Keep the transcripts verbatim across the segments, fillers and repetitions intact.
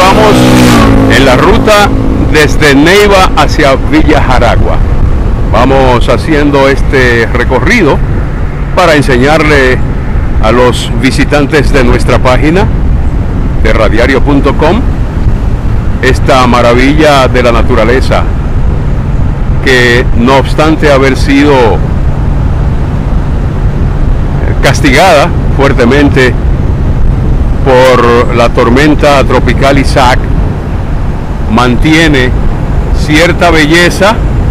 vamos en la ruta desde Neiva hacia Villa Jaragua. Vamos haciendo este recorrido para enseñarle a los visitantes de nuestra página de radiario punto com esta maravilla de la naturaleza que, no obstante haber sido castigada fuertemente por la tormenta tropical Isaac, mantiene cierta belleza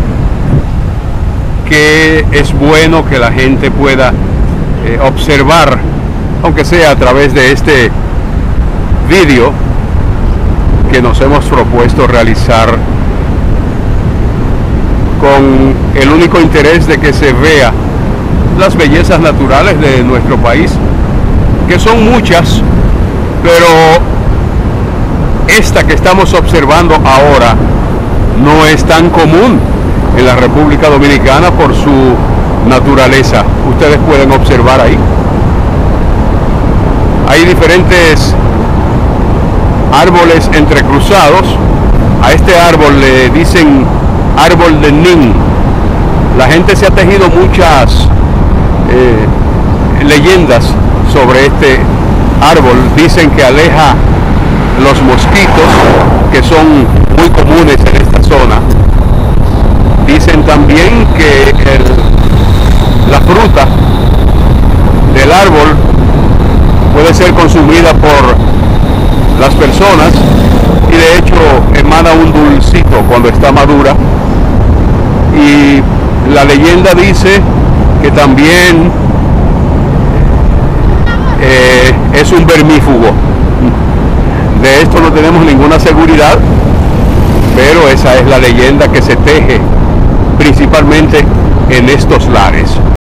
que es bueno que la gente pueda eh, observar, aunque sea a través de este vídeo que nos hemos propuesto realizar con el único interés de que se vea las bellezas naturales de nuestro país, que son muchas, pero esta que estamos observando ahora no es tan común en la República Dominicana por su naturaleza. Ustedes pueden observar ahí. Hay diferentes árboles entrecruzados. A este árbol le dicen árbol de Nin. La gente se ha tejido muchas eh, leyendas sobre este árbol. Dicen que aleja los mosquitos, que son muy comunes en esta zona. Dicen también que el, la fruta del árbol puede ser consumida por las personas y de hecho emana un dulcito cuando está madura. Y la leyenda dice que también eh, es un vermífugo. De esto no tenemos ninguna seguridad, pero esa es la leyenda que se teje principalmente en estos lares.